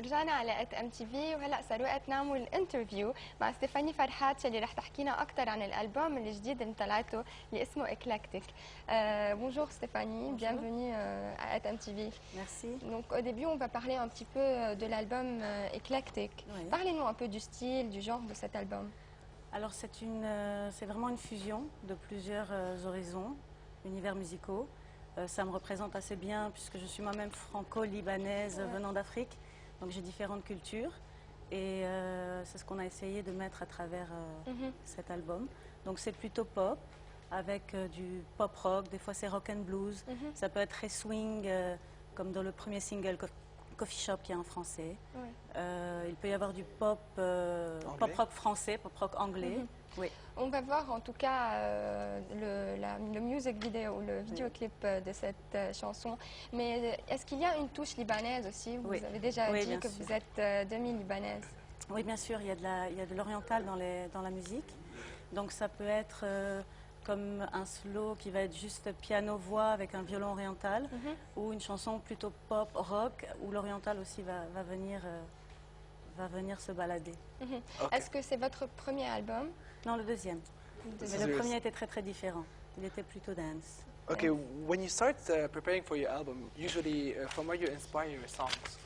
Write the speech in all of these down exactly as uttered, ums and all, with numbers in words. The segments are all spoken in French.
رجعنا على ات ام تي في وهلا صار وقت نعمل انترفيو مع ستيفاني فرحات اللي رح تحكينا اكثر عن الالبوم الجديد اللي طلعته اللي اسمه Eclectic. Euh, bonjour Stéphanie, bonjour. Bienvenue euh, à at em ti vi. Merci. Donc au début on va parler un petit peu de l'album euh, Eclectic. Oui. Parlez-nous un peu du style, du genre de cet album. Alors c'est une, euh, c'est vraiment une fusion de plusieurs euh, horizons, univers musicaux. Euh, ça me représente assez bien puisque je suis moi-même franco-libanaise ouais. venant d'Afrique, donc j'ai différentes cultures et euh, c'est ce qu'on a essayé de mettre à travers euh, mm-hmm. cet album. Donc c'est plutôt pop avec euh, du pop rock, des fois c'est rock and blues, mm-hmm. ça peut être très swing euh, comme dans le premier single Coffee Shop qui est en français. Ouais. Euh, il peut y avoir du pop, euh, pop rock français, pop rock anglais. Mm-hmm. Oui. On va voir en tout cas euh, le, la, le music video, le vidéoclip oui. de cette euh, chanson. Mais est-ce qu'il y a une touche libanaise aussi? Vous oui. avez déjà oui, dit que sûr. Vous êtes euh, demi-libanaise. Oui, bien sûr, il y a de la, il y a de l'oriental dans, les, dans la musique. Donc ça peut être euh, comme un slow qui va être juste piano-voix avec un violon oriental mm-hmm. ou une chanson plutôt pop, rock, où l'oriental aussi va, va, venir, euh, va venir se balader. Mm-hmm. Okay. Est-ce que c'est votre premier album? Non, le deuxième. Mais le premier était très très différent. Il était plutôt dance. Okay, dance. When you start uh, preparing for your album, usually uh, from where you inspire your songs?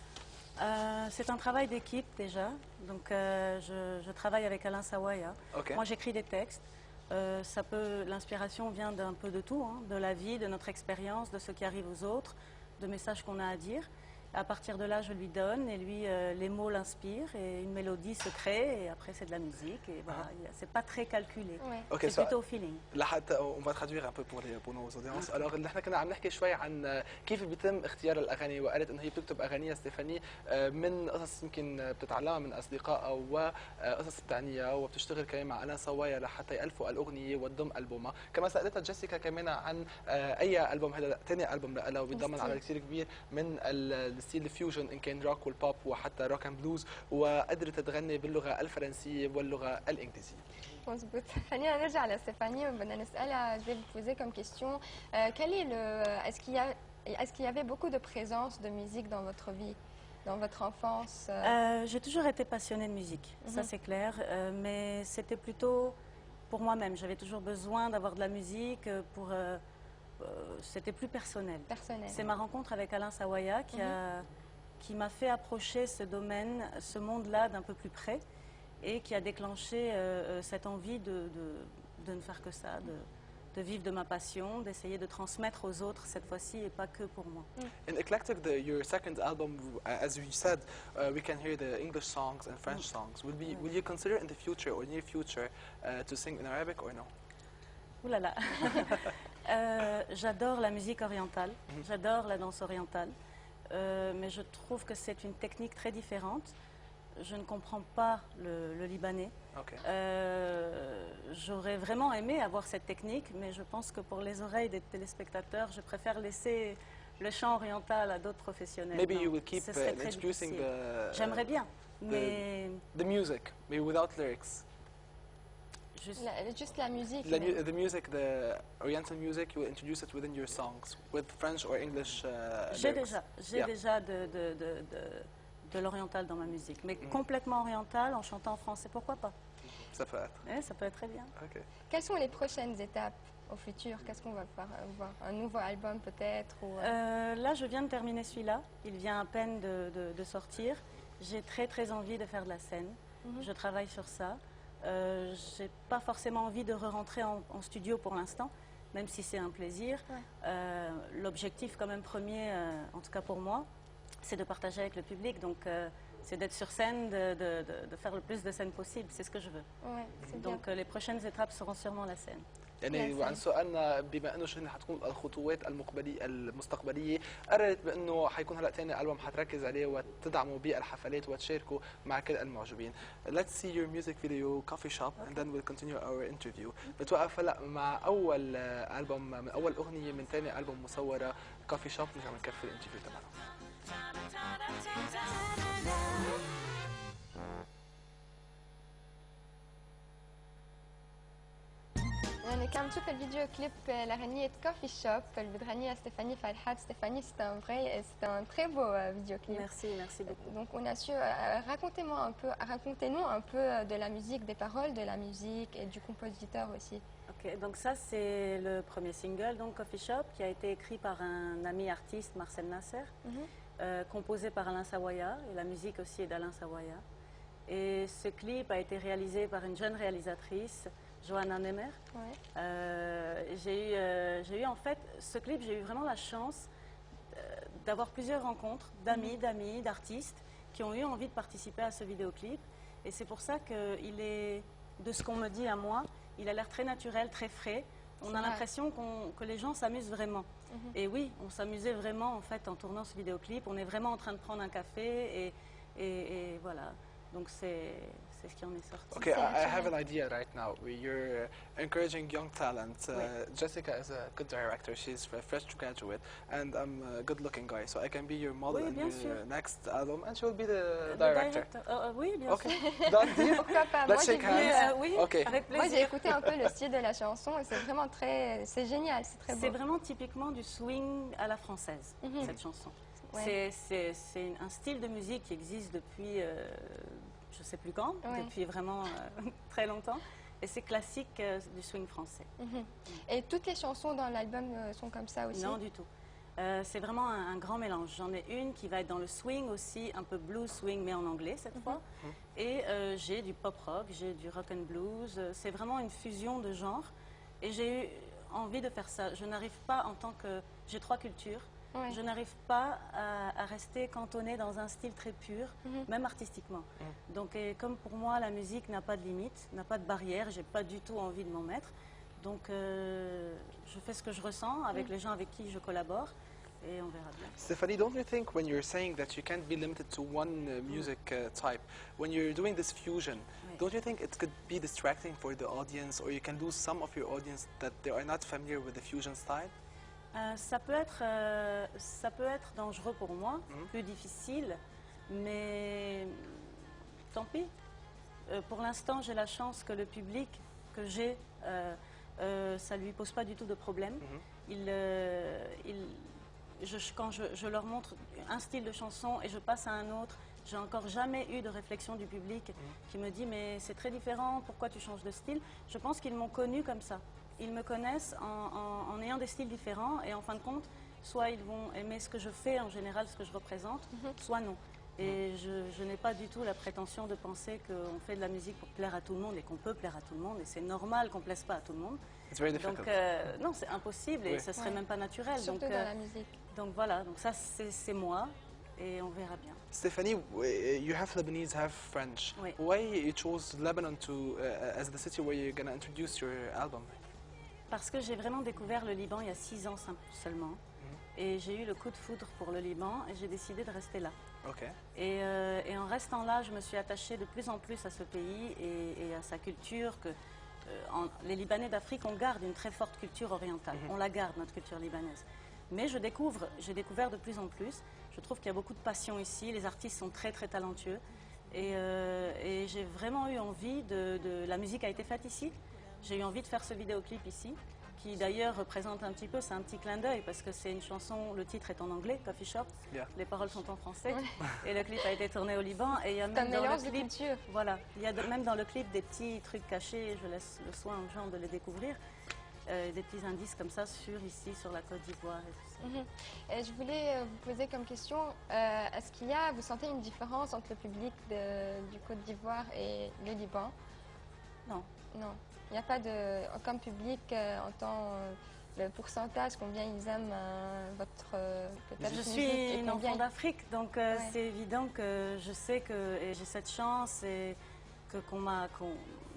Euh, c'est un travail d'équipe déjà. Donc euh, je, je travaille avec Alain Sawaya. Okay. Moi j'écris des textes. Euh, ça peut, l'inspiration vient d'un peu de tout, hein, de la vie, de notre expérience, de ce qui arrive aux autres, de messages qu'on a à dire. À partir de là, je lui donne et lui, euh, les mots l'inspirent et une mélodie se crée et après c'est de la musique et voilà, ah. c'est pas très calculé. Ouais. Okay, c'est plutôt au feeling. لحتى on va traduire un peu pour les pour nos audiences. Alors نحن كنا عم نحكي شوي عن كيف بيتم اختيار الاغاني وقالت انه هي بتكتب اغانيها ستيفاني من قصص يمكن بتتعلمها من اصدقائها وقصص بتعنيها وبتشتغل كمان مع ألان سوايا لحتى يالفوا الاغنيه وتضم البومها. كما سالتها جيسيكا كمان عن اي البوم، هذا ثاني البوم لها وبيتضمن عدد كثير كبير من ستيل الفيوجن ان كان روك والبوب وحتى روك اند بلوز، وقدرت تغني باللغه الفرنسيه واللغه الانجليزيه. مظبوط. خلينا نرجع لستيفاني وبدنا نسالها. Je vais vous poser comme question euh, quel est le est-ce qu'il y a est-ce qu'il y avait beaucoup de présence de musique dans votre vie, dans votre enfance? euh... Euh, j'ai toujours été passionnée de musique, mm-hmm. ça c'est clair, euh, mais c'était plutôt pour moi-même. J'avais toujours besoin d'avoir de la musique pour euh, Euh, c'était plus personnel. personnel. C'est ma rencontre avec Alain Sawaya qui mm-hmm. qui m'a fait approcher ce domaine, ce monde-là d'un peu plus près et qui a déclenché euh, cette envie de, de, de ne faire que ça, de, de vivre de ma passion, d'essayer de transmettre aux autres cette fois-ci et pas que pour moi. Mm. In Eclectic, the, your second album, uh, as you said, uh, we can hear the English songs and French mm. songs. Will, be, mm. will you consider in the future or near future uh, to sing in Arabic or no? Ouh là là. euh, J'adore la musique orientale, mm-hmm. j'adore la danse orientale, euh, mais je trouve que c'est une technique très différente. Je ne comprends pas le, le libanais. Okay. Euh, J'aurais vraiment aimé avoir cette technique, mais je pense que pour les oreilles des téléspectateurs, je préfère laisser le chant oriental à d'autres professionnels. Maybe you will keep uh, introducing the... J'aimerais bien, mais... The music, maybe without lyrics. Juste la, juste la musique. The, mu the music, the Oriental music, you will introduce it within your songs with French or English. Uh, j'ai déjà, j'ai yeah. déjà de, de, de, de, de l'oriental dans ma musique, mais mm. complètement oriental en chantant en français, pourquoi pas? Ça peut être. Oui, ça peut être très bien. Okay. Quelles sont les prochaines étapes au futur? Qu'est-ce qu'on va voir? Un nouveau album peut-être ou... euh, Là, je viens de terminer celui-là. Il vient à peine de, de, de sortir. J'ai très très envie de faire de la scène. Mm-hmm. Je travaille sur ça. Euh, j'ai pas forcément envie de re-rentrer en, en studio pour l'instant, même si c'est un plaisir. Ouais. Euh, L'objectif quand même premier, euh, en tout cas pour moi, c'est de partager avec le public, donc euh, c'est d'être sur scène, de, de, de, de faire le plus de scènes possible, c'est ce que je veux. Ouais, donc euh, les prochaines étapes seront sûrement la scène. يعني وعن سؤالنا بما انه شنو حتكون الخطوات المقبليه المستقبليه، قررت بانه حيكون هلا ثاني البوم حتركز عليه وتدعموا بالحفلات وتشاركوا مع كل المعجبين. Let's see your music video Coffee Shop and then we'll continue our interview. بتوقف هلا مع اول البوم من اول اغنيه من ثاني البوم مصوره Coffee Shop، نرجع نكفي الانترفيو تبعنا. يعني كان نشوف الفيديو كليب لأغنية كوفي شوب اللي بتغنيها ستيفاني فرحات. Stéphanie, c'est un vrai, c'est un très beau euh, vidéoclip. Merci, merci beaucoup. Donc on a su, euh, racontez-moi un peu, racontez-nous un peu de la musique, des paroles de la musique et du compositeur aussi. Ok, donc ça c'est le premier single, donc Coffee Shop, qui a été écrit par un ami artiste, Marcel Nasser, Mhm. euh, composé par Alain Sawaya, et la musique aussi est d'Alain Sawaya. Et ce clip a été réalisé par une jeune réalisatrice, Johanna Nemer. Ouais. Euh, j'ai eu, euh, j'ai eu en fait, ce clip, j'ai eu vraiment la chance euh, d'avoir plusieurs rencontres d'amis, d'amis, d'artistes qui ont eu envie de participer à ce vidéoclip. Et c'est pour ça qu'il est, de ce qu'on me dit à moi, il a l'air très naturel, très frais. On C'est a vrai. l'impression qu'on- que les gens s'amusent vraiment. Mhm. Et oui, on s'amusait vraiment en fait en tournant ce vidéoclip. On est vraiment en train de prendre un café et, et, et voilà. Donc c'est c'est ce qui en est sorti. Okay, I, I have Excellent. an idea right now. You're uh, encouraging young talent. Uh, Oui. Jessica is a good director. She's a fresh graduate, and I'm a good-looking guy, so I can be your model Oui, in bien your sûr. uh, next album, and she will be the Le director. directeur- euh, euh, oui, bien Okay, sûr. done deal. Pourquoi pas? Let's Moi, j'ai shake vu, hands. Mais, euh, euh, oui, Ok. avec moi, j'ai plaisir. écouté un peu le style de la chanson et c'est vraiment très, c'est génial, c'est très C'est beau. vraiment typiquement du swing à la française, Mhm. cette chanson. Ouais. C'est- C'est c'est un style de musique qui existe depuis, euh, je ne sais plus quand, Ouais. depuis vraiment euh, très longtemps. Et c'est classique euh, du swing français. Mhm. Et toutes les chansons dans l'album euh, sont comme ça aussi? Non, du tout. Euh, c'est vraiment un, un grand mélange. J'en ai une qui va être dans le swing aussi, un peu blues swing, mais en anglais cette fois. Et euh, j'ai du pop rock, j'ai du rock and blues. Euh, C'est vraiment une fusion de genres. Et j'ai eu envie de faire ça. Je n'arrive pas en tant que... J'ai trois cultures. Ouais. Je n'arrive pas à, à rester cantonnée dans un style très pur, Mhm. même artistiquement. Donc, et comme pour moi, la musique n'a pas de limite, n'a pas de barrière, j'ai pas du tout envie de m'en mettre. Donc, euh, je fais ce que je ressens avec les gens avec qui je collabore et on verra bien. Stephanie, don't you think when you're saying that you can't be limited to one uh, music uh, type, when you're doing this fusion, Oui. don't you think it could be distracting for the audience, or you can lose some of your audience that they are not familiar with the fusion style? Euh, ça peut être, euh, ça peut être dangereux pour moi, Mhm. plus difficile, mais tant pis. Euh, pour l'instant, j'ai la chance que le public que j'ai, euh, euh, ça lui pose pas du tout de problème. Mhm. Il, euh, il- je- je- quand je, je leur montre un style de chanson et je passe à un autre, j'ai encore jamais eu de réflexion du public qui me dit mais c'est très différent, pourquoi tu changes de style? Je pense qu'ils m'ont connu comme ça. Ils me connaissent en, en- en ayant des styles différents et en fin de compte, soit ils vont aimer ce que je fais en général, ce que je représente, soit non. Et je, je n'ai pas du tout la prétention de penser qu'on fait de la musique pour plaire à tout le monde et qu'on peut plaire à tout le monde et c'est normal qu'on ne plaise pas à tout le monde. It's very difficult. Donc euh, non, c'est impossible et Oui. ce ne serait Ouais. même pas naturel. Surtout Donc, dans euh, la musique. donc voilà, donc ça c'est c'est moi et on verra bien. Stephanie, w- you have Lebanese, have French. Oui. Why you chose Lebanon to uh, as the city where you're gonna introduce your album? Parce que j'ai vraiment découvert le Liban il y a six ans sim- seulement et j'ai eu le coup de foudre pour le Liban et j'ai décidé de rester là. Okay. Et, euh, et en restant là, je me suis attachée de plus en plus à ce pays et, et à sa culture. Que, euh, en- les Libanais d'Afrique, on garde une très forte culture orientale. On la garde, notre culture libanaise. Mais je découvre, j'ai découvert de plus en plus. Je trouve qu'il y a beaucoup de passion ici. Les artistes sont très très talentueux. Et, euh, et j'ai vraiment eu envie de, de... La musique a été faite ici. J'ai eu envie de faire ce vidéoclip ici, qui d'ailleurs représente un petit peu, c'est un petit clin d'œil parce que c'est une chanson, le titre est en anglais, Coffee Shop, Yeah. les paroles sont en français et le clip a été tourné au Liban et il y a C'est un même dans mélange le de clip, cultures. voilà, il y a de- même dans le clip des petits trucs cachés, je laisse le soin aux gens de les découvrir, euh, des petits indices comme ça sur ici, sur la Côte d'Ivoire et tout ça. Mhm. Et je voulais euh, vous poser comme question, euh, est-ce qu'il y a, vous sentez une différence entre le public de- du Côte d'Ivoire et le Liban? Non. Non. Il n'y a pas de, comme public, euh, entend euh, le pourcentage, combien ils aiment euh, votre euh, peut-être Je musique suis et une combien enfant d'Afrique, donc euh, Ouais. c'est évident que je sais que et j'ai cette chance et que qu'on m'a qu'on-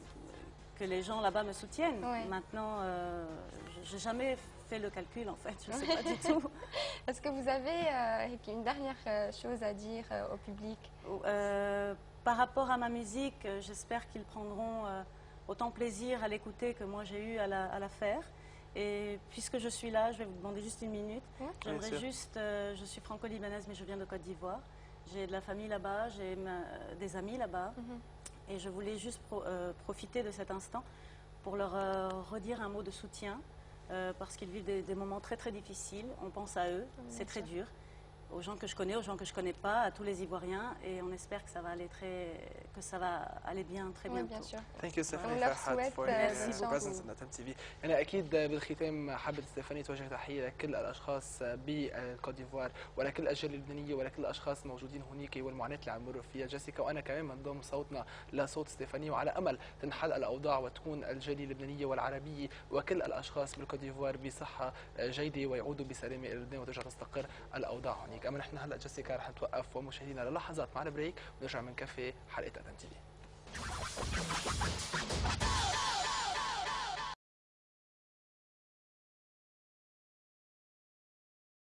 que les gens là-bas me soutiennent. Ouais. Maintenant, euh, je- j'ai jamais fait le calcul en fait, je ne sais pas du tout. Est-ce que vous avez euh, une dernière euh, chose à dire euh, au public? Euh, par rapport à ma musique, euh, j'espère qu'ils prendront euh, autant plaisir à l'écouter que moi j'ai eu à la, à la faire. Et puisque je suis là, je vais vous demander juste une minute. Ouais. J'aimerais sûr. juste, euh, je suis franco-libanaise mais je viens de Côte d'Ivoire. J'ai de la famille là-bas, j'ai ma- des amis là-bas. Mhm. Et je voulais juste pro- euh, profiter de cet instant pour leur euh, redire un mot de soutien euh, parce qu'ils vivent des, des moments très très difficiles. On pense à eux, c'est très dur. Aux gens que je connais, aux gens que je ne connais pas, à tous les Ivoiriens, et on espère que ça va aller très, que ça va aller bien très Oui, bientôt. bien sûr. Thank you Stephanie On leur Farhat souhaite, for euh, your beaucoup. presence in أتم تي في. أنا أكيد بالختام حابة ستيفاني توجه تحية لكل الأشخاص بالكوت ديفوار ولكل الأجيال اللبنانية ولكل الأشخاص الموجودين هناك والمعاناة اللي عم يمروا فيها. جيسيكا وأنا كمان بنضم صوتنا لصوت ستيفاني وعلى أمل تنحل الأوضاع وتكون الجالية اللبنانية والعربية وكل الأشخاص بالكوت ديفوار بصحة جيدة ويعودوا بسلامة إلى لبنان وترجع تستقر الأوضاع هناك. أما نحن هلا جيسيكا رح نتوقف ومشاهدينا للحظات مع البريك ونرجع من كافي حلقة أتم تي في.